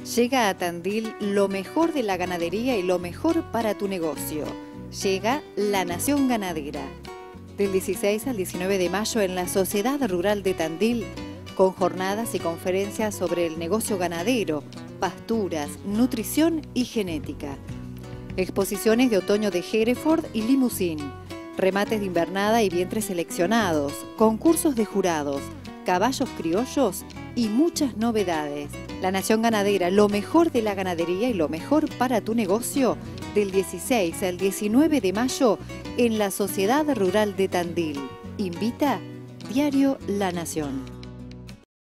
Llega a Tandil lo mejor de la ganadería y lo mejor para tu negocio. Llega La Nación Ganadera. Del 16 al 19 de mayo en la Sociedad Rural de Tandil, con jornadas y conferencias sobre el negocio ganadero, pasturas, nutrición y genética. Exposiciones de otoño de Hereford y Limousin, remates de invernada y vientres seleccionados, concursos de jurados, caballos criollos y muchas novedades. La Nación Ganadera, lo mejor de la ganadería y lo mejor para tu negocio, del 16 al 19 de mayo en la Sociedad Rural de Tandil. Invita Diario La Nación.